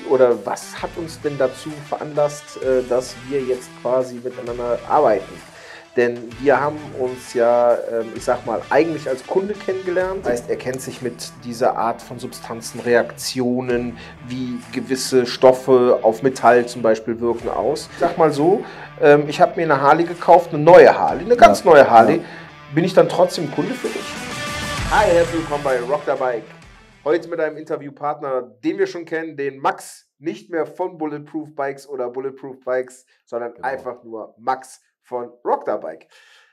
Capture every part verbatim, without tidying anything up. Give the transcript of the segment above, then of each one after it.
oder was hat uns denn dazu veranlasst, äh, dass wir jetzt quasi miteinander arbeiten? Denn wir haben uns ja, ähm, ich sag mal, eigentlich als Kunde kennengelernt. Das heißt, er kennt sich mit dieser Art von Substanzen, Reaktionen, wie gewisse Stoffe auf Metall zum Beispiel wirken aus. Ich sag mal so, ähm, ich habe mir eine Harley gekauft, eine neue Harley, eine ganz Ja, neue Harley. ja. Bin ich dann trotzdem Kunde für dich? Hi, herzlich willkommen bei Rock the Bike. Heute mit einem Interviewpartner, den wir schon kennen, den Max, nicht mehr von Bulletproof Bikes oder Bulletproof Bikes, sondern Genau. einfach nur Max von Rock the Bike.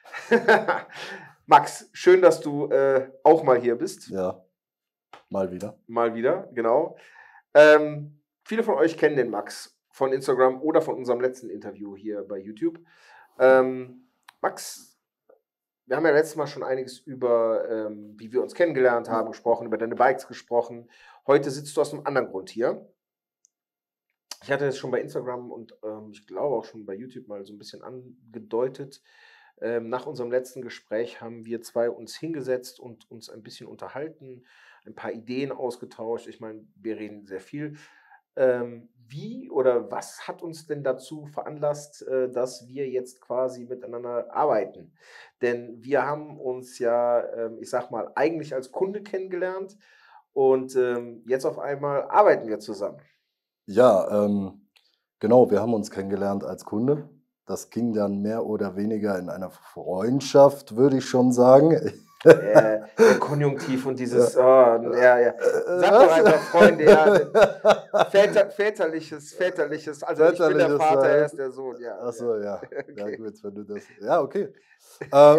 Max, schön, dass du äh, auch mal hier bist. Ja, mal wieder. Mal wieder, genau. Ähm, viele von euch kennen den Max von Instagram oder von unserem letzten Interview hier bei YouTube. Ähm, Max, wir haben ja letztes Mal schon einiges über, ähm, wie wir uns kennengelernt haben, gesprochen, über deine Bikes gesprochen. Heute sitzt du aus einem anderen Grund hier. Ich hatte es schon bei Instagram und ähm, ich glaube auch schon bei YouTube mal so ein bisschen angedeutet. Ähm, nach unserem letzten Gespräch haben wir zwei uns hingesetzt und uns ein bisschen unterhalten, ein paar Ideen ausgetauscht. Ich meine, wir reden sehr viel. Ähm, wie oder was hat uns denn dazu veranlasst, äh, dass wir jetzt quasi miteinander arbeiten? Denn wir haben uns ja, ähm, ich sag mal, eigentlich als Kunde kennengelernt und ähm, jetzt auf einmal arbeiten wir zusammen. Ja, ähm, genau, wir haben uns kennengelernt als Kunde. Das ging dann mehr oder weniger in einer Freundschaft, würde ich schon sagen. Äh, der Konjunktiv und Ja. dieses, oh, ja, ja. Äh, Sag doch was? einfach Freunde, ja. Väter, väterliches, väterliches, also ich bin der Väterliches Vater, er ist Verhältnis. der Sohn, ja. Ach ja. so, ja. Ja Okay. gut, wenn du das ja, okay. Ähm,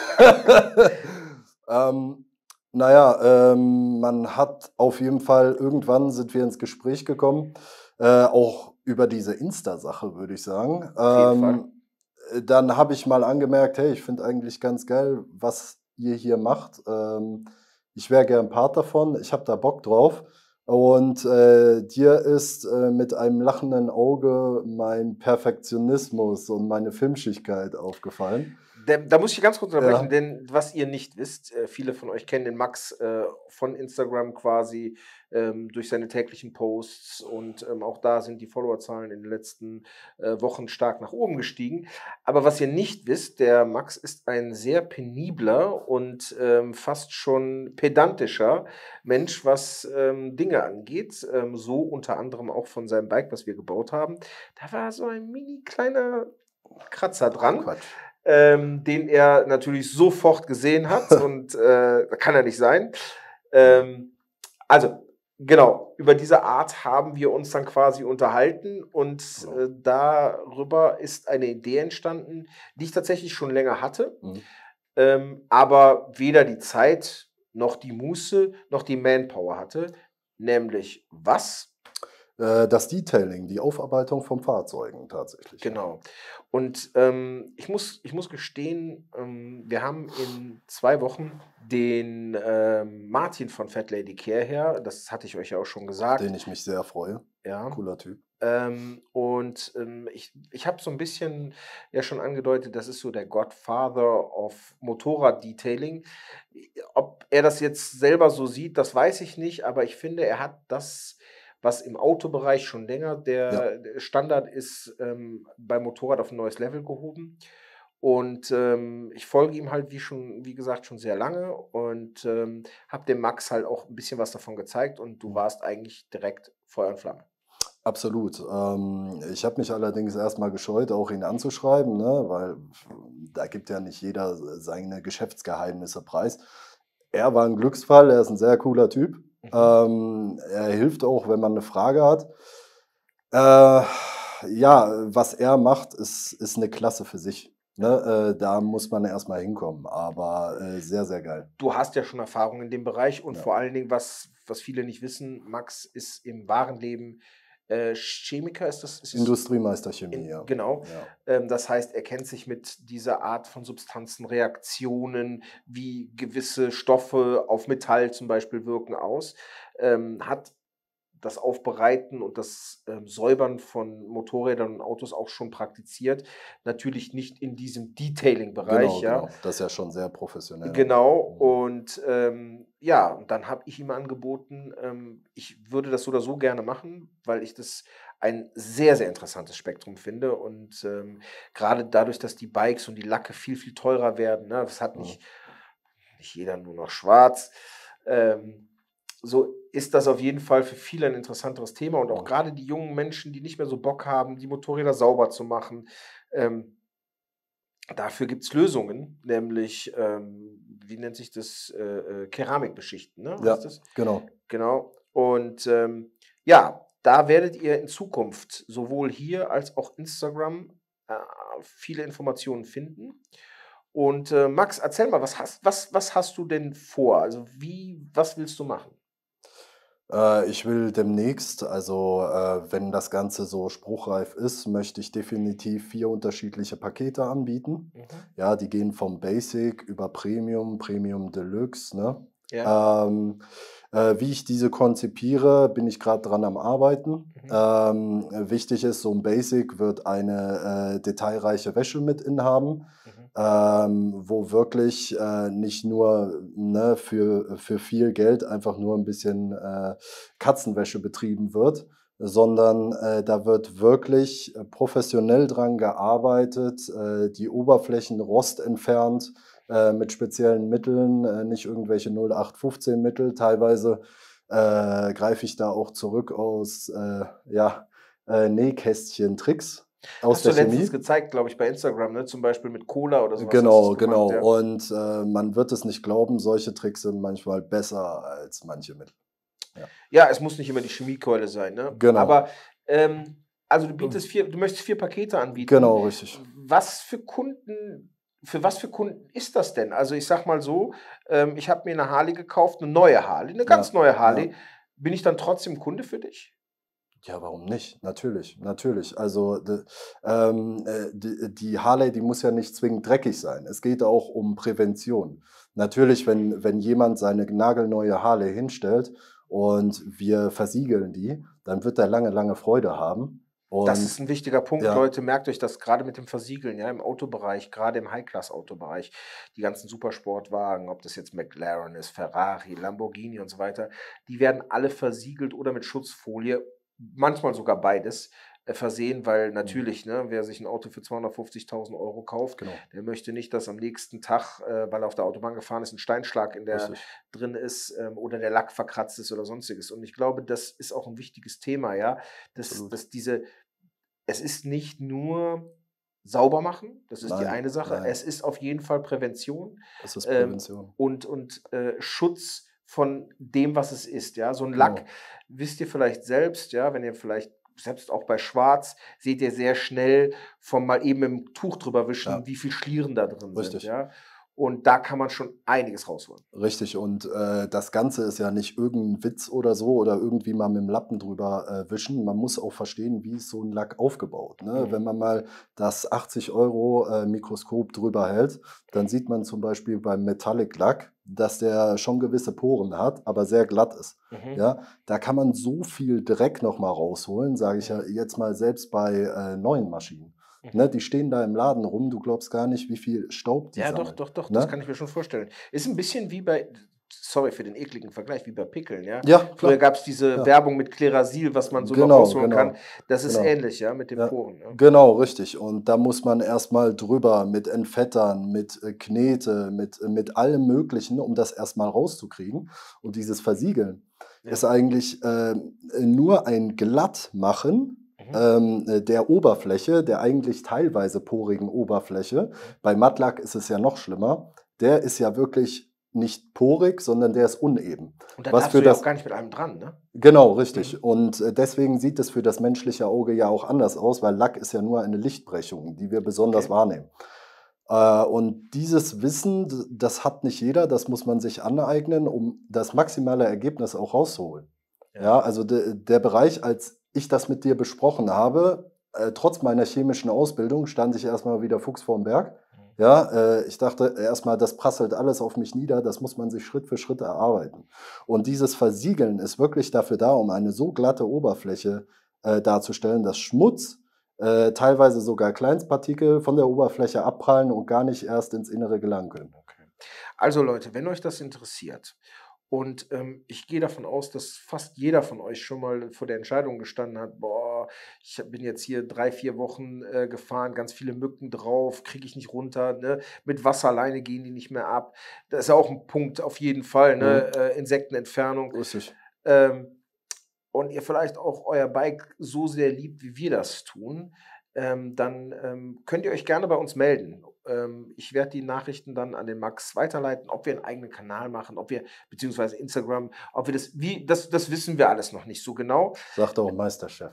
ähm, na ja, ähm, man hat auf jeden Fall irgendwann sind wir ins Gespräch gekommen, äh, auch über diese Insta-Sache, würde ich sagen. Auf jeden Fall. Ähm, äh, dann habe ich mal angemerkt: „Hey, ich finde eigentlich ganz geil, was ihr hier macht. Ähm, ich wäre gern Part davon. Ich habe da Bock drauf.“ Und, äh, dir ist, äh, mit einem lachenden Auge mein Perfektionismus und meine Filmschigkeit aufgefallen. Da, da muss ich ganz kurz unterbrechen, Ja, denn was ihr nicht wisst, äh, viele von euch kennen den Max äh, von Instagram quasi ähm, durch seine täglichen Posts und ähm, auch da sind die Followerzahlen in den letzten äh, Wochen stark nach oben gestiegen. Aber was ihr nicht wisst, der Max ist ein sehr penibler und ähm, fast schon pedantischer Mensch, was ähm, Dinge angeht. Ähm, so unter anderem auch von seinem Bike, was wir gebaut haben. Da war so ein mini kleiner Kratzer ach dran, Quatsch. ähm, den er natürlich sofort gesehen hat und äh, kann er nicht sein. Ne, Ähm, also, genau, über diese Art haben wir uns dann quasi unterhalten und genau. äh, darüber ist eine Idee entstanden, die ich tatsächlich schon länger hatte, Mhm. ähm, aber weder die Zeit noch die Muße noch die Manpower hatte, nämlich was? Äh, das Detailing, die Aufarbeitung von Fahrzeugen tatsächlich, ja. Genau. Und, ähm, ich muss ich muss gestehen, ähm, wir haben in zwei Wochen den, ähm, Martin von Fat Lady Care Hair, das hatte ich euch ja auch schon Auf den gesagt, ich mich sehr freue. ja. Cooler Typ. Ähm, und, ähm, ich ich habe so ein bisschen ja schon angedeutet, das ist so der Godfather of Motorrad-Detailing. Ob er das jetzt selber so sieht, das weiß ich nicht, aber ich finde, er hat das, was im Autobereich schon länger Ja, der der Standard ist, ähm, beim Motorrad auf ein neues Level gehoben. Und, ähm, ich folge ihm halt, wie schon wie gesagt, schon sehr lange und, ähm, habe dem Max halt auch ein bisschen was davon gezeigt und du mhm. warst eigentlich direkt Feuer und Flamme. Absolut. Ähm, ich habe mich allerdings erst mal gescheut, auch ihn anzuschreiben, ne, weil da gibt ja nicht jeder seine Geschäftsgeheimnisse preis. Er war 'n Glücksfall, er ist 'n sehr cooler Typ. Mhm. Ähm, er hilft auch, wenn man 'ne Frage hat. Äh, ja, was er macht, ist ist 'ne Klasse für sich, Ja. ne? Äh, da muss man erst mal hinkommen, aber, äh, sehr, sehr geil. Du hast ja schon Erfahrung in dem Bereich und Ja. vor allen Dingen, was was viele nicht wissen, Max ist im wahren Leben, äh, Chemiker, ist das ist es Industriemeister Chemie, in ja. genau. Ja. Ähm, das heißt, er kennt sich mit dieser Art von Substanzen, Reaktionen, wie gewisse Stoffe auf Metall zum Beispiel wirken aus, ähm, hat das Aufbereiten und das, ähm, Säubern von Motorrädern und Autos auch schon praktiziert. Natürlich nicht in diesem Detailing-Bereich, Genau, ja. genau. Das ist ja schon sehr professionell auch. Genau, Mhm. und, ähm, ja, und dann habe ich ihm angeboten, ähm, ich würde das so oder so gerne machen, weil ich das ein sehr, sehr interessantes Spektrum finde und, ähm, grade dadurch, dass die Bikes und die Lacke viel, viel teurer werden, ne? Das hat Mhm. nicht nicht jeder nur noch schwarz. Ähm, so ist das auf jeden Fall für viele ein interessanteres Thema und auch Mhm. grade die jungen Menschen, die nicht mehr so Bock haben, die Motorräder sauber zu machen, ähm dafür gibt's Lösungen, nämlich, ähm, wie nennt sich das, äh, äh, Keramik beschichten, ne, Ja, heißt das? genau. Genau. Und, ähm, ja, da werdet ihr in Zukunft sowohl hier als auch Instagram, äh, viele Informationen finden. Und, äh, Max, erzähl mal, was hast was was hast du denn vor? Also, wie was willst du machen? Äh, ich will demnächst, also, äh, wenn das Ganze so spruchreif ist, möchte ich definitiv vier unterschiedliche Pakete anbieten. Mhm. Ja, die gehen vom Basic über Premium, Premium Deluxe, ne? Ja. Ähm, äh, wie ich diese konzipiere, bin ich grad dran am Arbeiten. Mhm. Ähm, wichtig ist, so 'n Basic wird eine, äh, detailreiche Wäsche mit innehaben, Mhm. ähm, wo wirklich, äh, nicht nur, ne, für für viel Geld einfach nur 'n bisschen, äh, Katzenwäsche betrieben wird, sondern, äh, da wird wirklich, äh, professionell dran gearbeitet, äh, die Oberflächen rostentfernt, äh, mit speziellen Mitteln, äh, nicht irgendwelche null acht fünfzehn Mittel. Teilweise, äh, greife ich da auch zurück aus, äh, ja, äh, Nähkästchen-Tricks aus Hast der du letztens Chemie. gezeigt, glaube ich, bei Instagram, ne? Zum Beispiel mit Cola oder so was hast du's Genau, gemacht, genau. ja? Und, äh, man wird es nicht glauben, solche Tricks sind manchmal besser als manche Mittel. Ja. Ja, es muss nicht immer die Chemiekeule sein, ne? Genau. Aber, ähm, also, du Ähm. bietest vier du möchtest vier Pakete anbieten. Genau, richtig. Was für Kunden für was für Kunden ist das denn? Also, ich sage mal so, ähm, ich habe mir 'ne Harley gekauft, 'ne neue Harley, 'ne ganz Ja, neue ja. Harley. Bin ich dann trotzdem Kunde für dich? Ja, warum nicht? Natürlich, natürlich. Also, d ähm, äh, d die Harley, die muss ja nicht zwingend dreckig sein. Es geht auch um Prävention. Natürlich, wenn wenn jemand seine nagelneue Harley hinstellt und wir versiegeln die, dann wird er lange, lange Freude haben Das ist und 'n wichtiger Punkt, ja. Leute. Merkt euch das grade mit dem Versiegeln, ja, im Autobereich, grade im High-Class-Autobereich. Die ganzen Supersportwagen, ob das jetzt McLaren ist, Ferrari, Lamborghini und so weiter, die werden alle versiegelt oder mit Schutzfolie, manchmal sogar beides, äh, versehen, weil Mhm. natürlich, ne, wer sich 'n Auto für zweihundertfünfzigtausend Euro kauft, Genau. der möchte nicht, dass am nächsten Tag, äh, weil er auf der Autobahn gefahren ist, 'n Steinschlag in der Richtig. drin ist, ähm, oder der Lack verkratzt ist oder Sonstiges. Und ich glaube, das ist auch 'n wichtiges Thema, ja, dass Absolut. dass diese es ist nicht nur sauber machen, das ist die Nein, eine Sache. nein. Es ist auf jeden Fall Prävention, Es ist ähm, Prävention. und und, äh, Schutz von dem, was es ist, ja? So 'n Lack, Genau. wisst ihr vielleicht selbst, ja, wenn ihr vielleicht selbst auch bei Schwarz seht ihr sehr schnell vom mal eben mit'm Tuch drüber wischen, Ja. wie viel Schlieren da drin sind, Richtig. ja? Und da kann man schon einiges rausholen. Richtig und, äh, das Ganze ist ja nicht irgend 'n Witz oder so oder irgendwie mal mit'm Lappen drüber, äh, wischen. Man muss auch verstehen, wie ist so 'n Lack aufgebaut, ne? Wenn Mhm. man mal das achtzig Euro, äh, Mikroskop drüber hält, dann sieht man zum Beispiel beim Metallic-Lack, dass der schon gewisse Poren hat, aber sehr glatt ist, Mhm. ja? Da kann man so viel Dreck noch mal rausholen, sage ich ja Mhm. jetzt mal selbst bei, äh, neuen Maschinen, ne? Mhm. Die stehen da im Laden rum, du glaubst gar nicht, wie viel Staub die Ja, doch, sammeln, doch, doch, das ne? kann ich mir schon vorstellen. Ist 'n bisschen wie bei sorry für den ekligen Vergleich, wie bei Pickeln, ja? Ja, Früher klar. gab's diese Ja. Werbung mit Klerasil, was man so noch Genau, rausholen kann. genau, Das ist genau. ähnlich, ja, mit den Ja, Poren, ne? genau, richtig. Und da muss man erst mal drüber mit Entfettern, mit, äh, Knete, mit äh, mit allem Möglichen, um das erst mal rauszukriegen. Und dieses Versiegeln ist Ja. eigentlich, ähm, äh, nur ein Glattmachen, Mhm. ähm, äh, der Oberfläche, der eigentlich teilweise porigen Oberfläche. Mhm. Bei Mattlack ist es ja noch schlimmer. Der ist ja wirklich nicht porig, sondern der ist uneben. Und da Was darfst für du ja auch das gar nicht mit allem dran, ne? Genau, richtig. Mhm. Und, äh, deswegen sieht es für das menschliche Auge ja auch anders aus, weil Lack ist ja nur eine Lichtbrechung, die wir besonders Okay. wahrnehmen. Äh, und dieses Wissen, d das hat nicht jeder, das muss man sich aneignen, um das maximale Ergebnis auch rauszuholen. Ja. Ja, also de der Bereich, als ich das mit dir besprochen habe, äh, trotz meiner chemischen Ausbildung stand ich erst mal wie der Fuchs vorm Berg, Mhm. Ja, äh, ich dachte erstmal, das prasselt alles auf mich nieder, das muss man sich Schritt für Schritt erarbeiten. Und dieses Versiegeln ist wirklich dafür da, um eine so glatte Oberfläche äh, darzustellen, dass Schmutz, äh, teilweise sogar Kleinstpartikel von der Oberfläche abprallen und gar nicht erst ins Innere gelangen können. Okay. Also Leute, wenn euch das interessiert und ähm, ich gehe davon aus, dass fast jeder von euch schon mal vor der Entscheidung gestanden hat, boah, ich bin jetzt hier drei, vier Wochen äh, gefahren, ganz viele Mücken drauf, kriege ich nicht runter, ne? Mit Wasser alleine gehen die nicht mehr ab. Das ist ja auch ein Punkt auf jeden Fall, Mhm. ne? Äh, Insektenentfernung. Richtig. Ähm, und ihr vielleicht auch euer Bike so sehr liebt, wie wir das tun, ähm, dann ähm, könnt ihr euch gerne bei uns melden. Ähm, ich werde die Nachrichten dann an den Max weiterleiten, ob wir einen eigenen Kanal machen, ob wir, beziehungsweise Instagram, ob wir das, wie, das, das wissen wir alles noch nicht so genau. Sagt auch Meisterchef.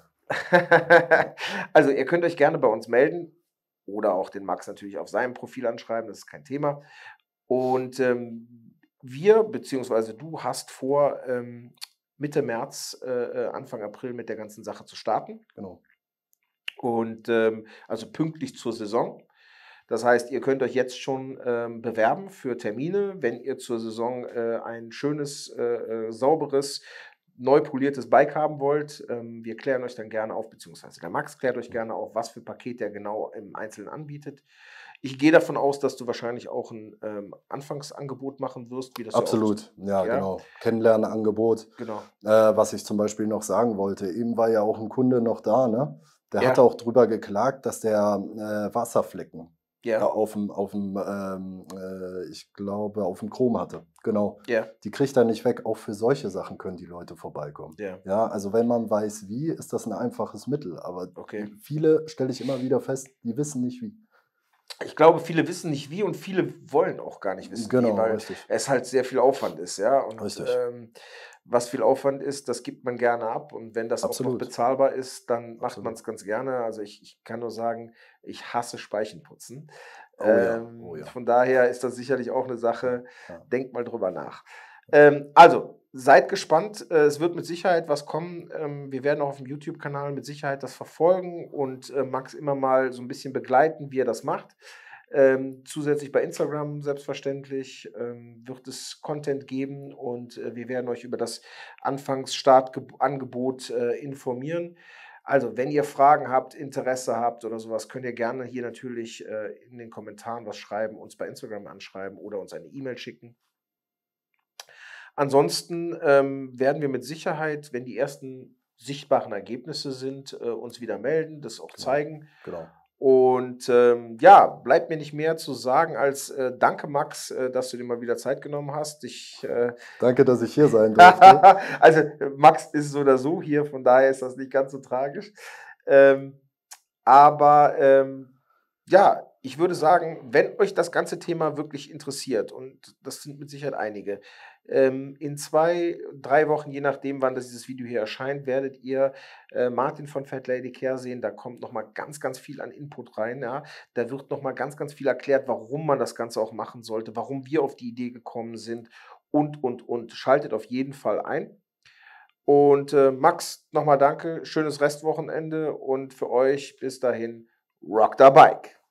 Also ihr könnt euch gerne bei uns melden oder auch den Max natürlich auf seinem Profil anschreiben, das ist kein Thema. Und ähm, wir, beziehungsweise du hast vor, ähm, Mitte März, äh, äh, Anfang April mit der ganzen Sache zu starten. Genau. Und ähm, also pünktlich zur Saison. Das heißt, ihr könnt euch jetzt schon ähm, bewerben für Termine, wenn ihr zur Saison äh, ein schönes, äh, äh, sauberes, neu poliertes Bike haben wollt. Ähm, wir klären euch dann gerne auf, beziehungsweise der Max klärt euch gerne auf, was für Pakete er genau im Einzelnen anbietet. Ich gehe davon aus, dass du wahrscheinlich auch ein ähm, Anfangsangebot machen wirst, wie das ja oft. Absolut, ja, Ja, genau. Kennenlernangebot. genau. Äh, was ich zum Beispiel noch sagen wollte, eben war ja auch ein Kunde noch da, ne? Der hat Ja, auch drüber geklagt, dass der äh, Wasserflecken äh, ja, auf dem, auf dem ähm, äh, ich glaube, auf dem Chrom hatte. Genau. ja, Die kriegt er nicht weg. Auch für solche Sachen können die Leute vorbeikommen. ja, Ja, also wenn man weiß wie, ist das ein einfaches Mittel. Aber okay. viele, stelle ich immer wieder fest, die wissen nicht wie. Ich glaube, viele wissen nicht wie und viele wollen auch gar nicht wissen wie, Genau, weil richtig. es halt sehr viel Aufwand ist, ja. Und Richtig. ähm, was viel Aufwand ist, das gibt man gerne ab. Und wenn das auch noch Absolut. bezahlbar ist, dann macht man Absolut. es ganz gerne. Also ich, ich kann nur sagen, ich hasse Speichenputzen. Oh ja, oh Ähm, ja. von daher ist das sicherlich auch eine Ja, Sache. ja. Denkt mal drüber nach. Ähm, also, seid gespannt. Äh, es wird mit Sicherheit was kommen. Ähm, wir werden auch auf dem YouTube-Kanal mit Sicherheit das verfolgen und äh, Max immer mal so ein bisschen begleiten, wie er das macht. Ähm, zusätzlich bei Instagram selbstverständlich ähm, wird es Content geben und äh, wir werden euch über das Anfangsstartangebot äh, informieren. Also, wenn ihr Fragen habt, Interesse habt oder sowas, könnt ihr gerne hier natürlich äh, in den Kommentaren was schreiben, uns bei Instagram anschreiben oder uns eine E-Mail schicken. Ansonsten ähm, werden wir mit Sicherheit, wenn die ersten sichtbaren Ergebnisse sind, äh, uns wieder melden, das auch Genau, zeigen. genau. Und ähm, ja, bleibt mir nicht mehr zu sagen als äh, danke, Max, äh, dass du dir mal wieder Zeit genommen hast. Ich, äh, Danke, dass ich hier sein durfte. also äh, Max ist so oder so hier, von daher ist das nicht ganz so tragisch. Ähm, aber ähm, ja, ich würde sagen, wenn euch das ganze Thema wirklich interessiert, und das sind mit Sicherheit einige, ähm, in zwei, drei Wochen, je nachdem, wann das dieses Video hier erscheint, werdet ihr äh, Martin von Fat Lady Care sehen. Da kommt noch mal ganz, ganz viel an Input rein. Ja. Da wird noch mal ganz, ganz viel erklärt, warum man das Ganze auch machen sollte, warum wir auf die Idee gekommen sind und, und, und. Schaltet auf jeden Fall ein. Und äh, Max, nochmal danke, schönes Restwochenende und für euch bis dahin, rock the bike.